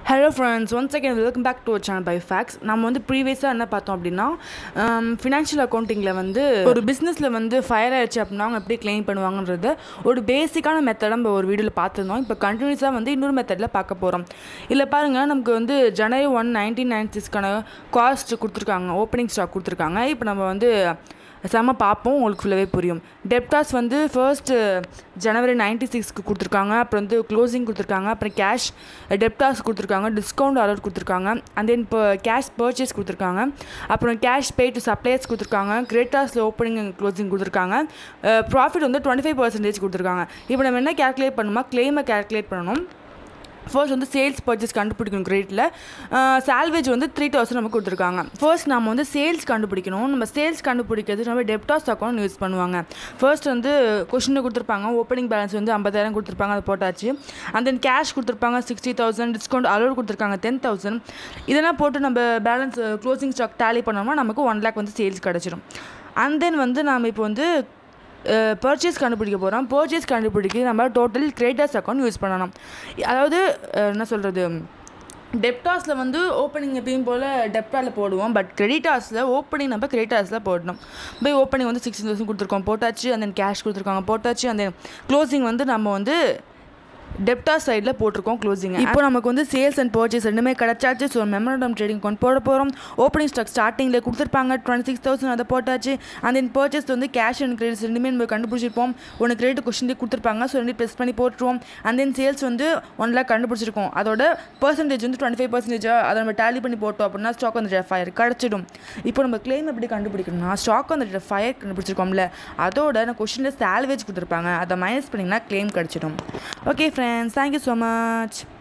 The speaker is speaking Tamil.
Hello friends, once again welcome back to channel by facts. நம்ம வந்து ப்ரீவியஸாக என்ன பார்த்தோம் அப்படின்னா, ஃபினான்ஷியல் அக்கௌண்டிங்கில் வந்து ஒரு பிஸ்னஸில் வந்து ஃபயர் ஆயிடுச்சு அப்படின்னா அவங்க எப்படி கிளைம் பண்ணுவாங்கன்றது ஒரு பேசிக்கான மெத்தட் நம்ம ஒரு வீடியோவில் பார்த்துருந்தோம். இப்போ கண்டினியூஸாக வந்து இன்னொரு மெத்தடில் பார்க்க போகிறோம். இல்லை பாருங்கள், நமக்கு வந்து January 1, 1996 காஸ்ட் கொடுத்துருக்காங்க, ஓப்பனிங் ஸ்டாக் கொடுத்துருக்காங்க. இப்போ நம்ம வந்து செம்ம பார்ப்போம், உங்களுக்கு ஃபுல்லாகவே புரியும். டெப்டாஸ் வந்து ஃபர்ஸ்ட் January 96 கொடுத்துருக்காங்க, அப்புறம் வந்து க்ளோசிங் கொடுத்துருக்காங்க, அப்புறம் கேஷ் டெப்டாஸ் கொடுத்துருக்காங்க, டிஸ்கவுண்ட் அலர்ட் கொடுத்துருக்காங்க, அண்ட் தென் இப்போ கேஷ் பர்ச்சேஸ் கொடுத்துருக்காங்க, அப்புறம் கேஷ் பே டு சப்ளையர்ஸ் கொடுத்துருக்காங்க, கிரேட்டாஸில் ஓப்பனிங் அண்ட் க்ளோசிங் கொடுத்துருக்காங்க, ப்ராஃபிட் வந்து 25% கொடுத்துருக்காங்க. இப்போ நம்ம என்ன கேல்குலேட் பண்ணணுமா, கிளைமை கேல்குலேட் பண்ணணும். ஃபர்ஸ்ட் வந்து சேல்ஸ் பர்ச்சேஸ் கண்டுபிடிக்கணும். கிரெடிட்டில் சால்வேஜ் வந்து 3000 நமக்கு கொடுத்துருக்காங்க. ஃபர்ஸ்ட் நம்ம வந்து சேல்ஸ் கண்டுபிடிக்கணும். நம்ம சேல்ஸ் கண்டுபிடிக்கிறது நம்ம டெப்டாஸ் அக்கௌண்ட் யூஸ் பண்ணுவாங்க. ஃபர்ஸ்ட் வந்து கொஷின் கொடுத்துருப்பாங்க, ஓப்பனிங் பேலன்ஸ் வந்து 50,000 கொடுத்துருப்பாங்க, அது போட்டாச்சு. அண்ட் தென் கேஷ் கொடுத்துருப்பாங்க 60,000, டிஸ்கவுண்ட் அலோட் கொடுத்துருக்காங்க 10,000. இதெல்லாம் போட்டு நம்ம பேலன்ஸ் க்ளோசிங் ஸ்டாக் டேலி பண்ணோம்னா நமக்கு 1 lakh வந்து சேல்ஸ் கிடச்சிடும். அண்ட் தென் வந்து நாம் இப்போ வந்து பர்ச்சேஸ் கண்டுபிடிக்க போகிறோம். பர்ச்சேஸ் கண்டுபிடிக்க நம்ம டோட்டல் கிரெடிட்டர்ஸ் அக்கௌண்ட் யூஸ் பண்ணணும். அதாவது என்ன சொல்கிறது, டெப்டாஸில் வந்து ஓப்பனிங் எப்பயும் போல் டெப்டாவில் போடுவோம், பட் கிரெடிட்டாஸில் ஓப்பனிங் நம்ம கிரெடிட்டாஸில் போடணும். போய் ஓப்பனிங் வந்து 60,000 கொடுத்துருக்கோம், போட்டாச்சு. அண்ட் தென் கேஷ் கொடுத்துருக்காங்க, போட்டாச்சு. அண்ட் தென் க்ளோசிங் வந்து நம்ம வந்து டெப்டாஸ் சைடில் போட்டிருக்கோம் க்ளோசிங். இப்போ நமக்கு வந்து சேல்ஸ் அண்ட் பர்ச்சேஸ் ரெண்டுமே கிடச்சாச்சு. ஸோ மெமரண்டம் ட்ரேடிங் அக்கௌண்ட் போட போகிறோம். ஓப்பனிங் ஸ்டாக் ஸ்டார்டிங்கில் கொடுத்துருப்பாங்க 26,000, அதை போட்டாச்சு. அண்ட் தென் பர்ச்சேஸ் வந்து கேஷ் அண்ட் கிரெடிட்ஸ் ரெண்டுமே நம்ம கண்டுபிடிச்சிருப்போம். ஒன்று கிரெடிட் கொஸ்டின் கொடுத்துருப்பாங்க, ஸோ ரெண்டு ப்ரெஸ் பண்ணி போட்டுருவோம். அண்ட் தென் சேல்ஸ் வந்து 1 lakh கண்டுபிடிச்சிருக்கோம். அதோட பர்சன்டேஜ் வந்து 25%. அதை நம்ம டேலி பண்ணி போட்டோம் அப்படின்னா ஸ்டாக் அந்த ஃபயர் கிடச்சிடும். இப்போ நம்ம கிளைம் எப்படி கண்டுபிடிக்கணும்னா, ஸ்டாக் அந்த ஃபயர் கண்டுபிடிச்சிருக்கோம்ல, அதோட நான் கொஸ்டினில் சால்வேஜ் கொடுத்துருப்பாங்க, அதை மைனஸ் பண்ணிங்கன்னா கிளைம் கிடச்சிடும். Okay friends, thank you so much.